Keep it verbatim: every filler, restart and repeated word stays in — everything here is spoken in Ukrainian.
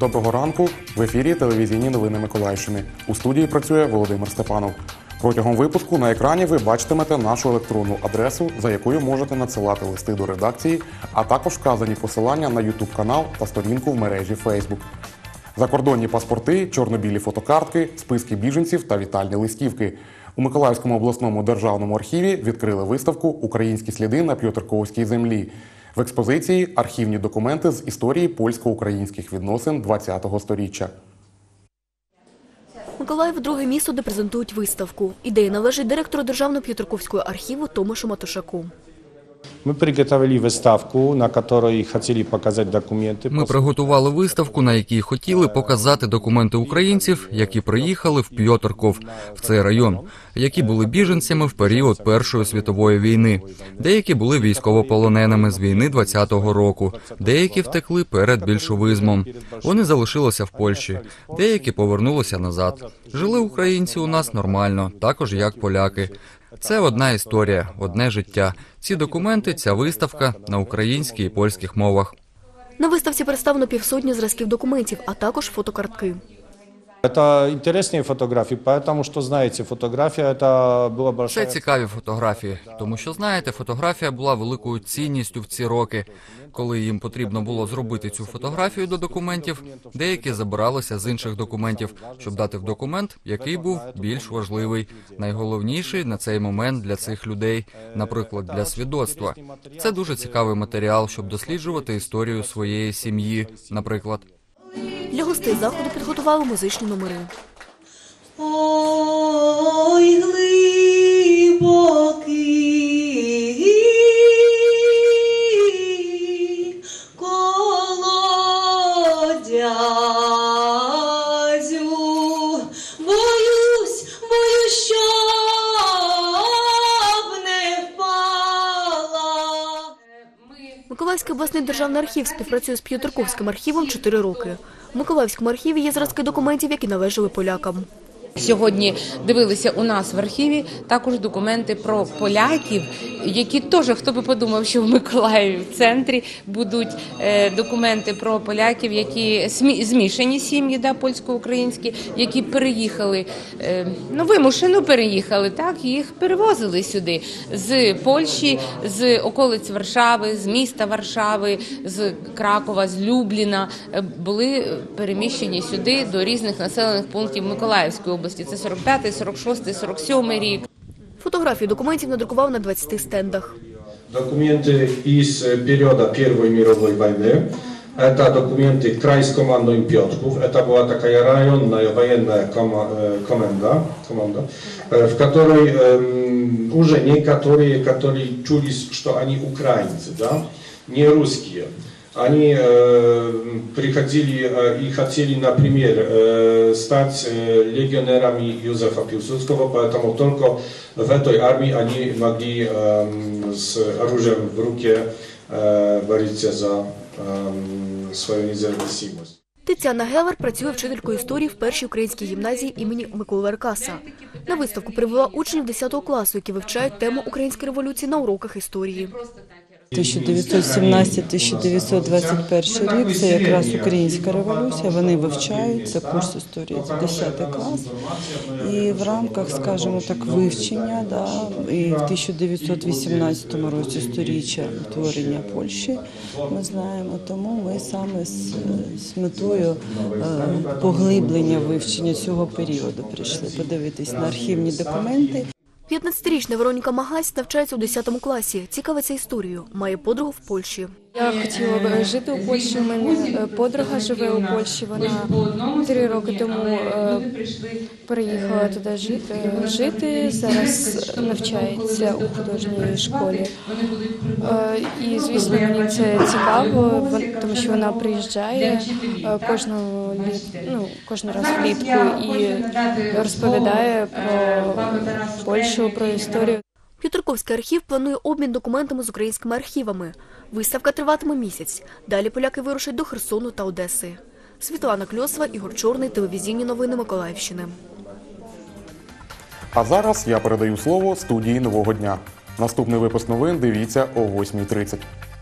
Доброго ранку. В ефірі телевізійні новини Миколаївщини. У студії працює Володимир Степанов. Протягом випуску на екрані ви бачитимете нашу електронну адресу, за якою можете надсилати листи до редакції, а також вказані посилання на ютуб-канал та сторінку в мережі Фейсбук. Закордонні паспорти, чорно-білі фотокартки, списки біженців та вітальні листівки. У Миколаївському обласному державному архіві відкрили виставку «Українські сліди на П'єтрковській землі». В експозиції – архівні документи з історії польсько-українських відносин ХХ століття. Миколаїв – друге місто, де презентують виставку. Ідея належить директору Державного П'єтрковського архіву Томашу Матушаку. Ми приготували виставку, на якій хотіли показати документи. Ми приготували виставку, на якій хотіли показати документи українців, які приїхали в П'єтрков, в цей район, які були біженцями в період Першої світової війни. Деякі були військовополоненими з війни двадцятого року, деякі втекли перед більшовизмом. Вони залишилися в Польщі, деякі повернулися назад. Жили українці у нас нормально, також як поляки. Це одна історія, одне життя. Ці документи, ця виставка на українській і польських мовах. На виставці представлено півсотні зразків документів, а також фотокартки. Це цікаві фотографії, тому що, знаєте, фотографія це була велика... Це цікаві фотографії, тому що, знаєте, фотографія була великою цінністю в ці роки. Коли їм потрібно було зробити цю фотографію до документів, деякі забиралися з інших документів, щоб дати в документ, який був більш важливий, найголовніший на цей момент для цих людей, наприклад, для свідоцтва. Це дуже цікавий матеріал, щоб досліджувати історію своєї сім'ї, наприклад. Для гостей заходу підготували музичні номери. Ой, глибокий колодязю, боюсь, боюсь, щоб не впала. Миколаївський обласний державний архів співпрацює з П'єтрковським архівом чотири роки. У Миколаївському архіві є зразки документів, які належали полякам. Сьогодні дивилися у нас в архіві також документи про поляків, які теж, хто би подумав, що в Миколаєві в центрі будуть е, документи про поляків, які змішані сім'ї, да, польсько-українські, які переїхали, е, ну вимушено переїхали, так, їх перевозили сюди з Польщі, з околиць Варшави, з міста Варшави, з Кракова, з Любліна, е, були переміщені сюди до різних населених пунктів Миколаївської області. Це сорок п'ятий, сорок шостий, сорок сьомий рік. Фотографії документів надрукував на двадцяти стендах. Документи із періоду Першої мирової війни. Это документы Крайскомандой Пётрков. Это была такая районная военная команда, команда, в которой э, уже некоторые, которые чулись, что они украинцы, да, не русские. Они э, приходили э, и хотели, например, э, стать э, легионерами Józefa Piłsudskiego, поэтому только в этой армии они могли э, с оружием в руке э, бороться за э, свою независимость. Тетяна Гевер працює вчителькою історії в першій українській гімназії імені Миколи Веркаса. На виставку привела учнів десятого класу, які вивчають тему української революції на уроках історії. тисяча дев'ятсот сімнадцятий - тисяча дев'ятсот двадцять перший рік – це якраз українська революція, вони вивчають, це курс історії, це десятий клас. І в рамках, скажімо так, вивчення, да, і в тисяча дев'ятсот вісімнадцятому році сторіччя утворення Польщі, ми знаємо, тому ми саме з, з метою е, поглиблення вивчення цього періоду прийшли подивитись на архівні документи. п'ятнадцятирічна Вероніка Магась навчається у десятому класі, цікавиться історією, має подругу в Польщі. Я хотіла б жити у Польщі, у мене подруга живе у Польщі, вона три роки тому переїхала туди жити, жити, зараз навчається у художньої школі. І, звісно, мені це цікаво, тому що вона приїжджає кожного, ну, кожен раз влітку і розповідає про Польщу, про історію. П'єтрковський архів планує обмін документами з українськими архівами. Виставка триватиме місяць. Далі поляки вирушать до Херсону та Одеси. Світлана Кльосова, Ігор Чорний, телевізійні новини Миколаївщини. А зараз я передаю слово студії «Нового дня». Наступний випуск новин дивіться о восьмій тридцять.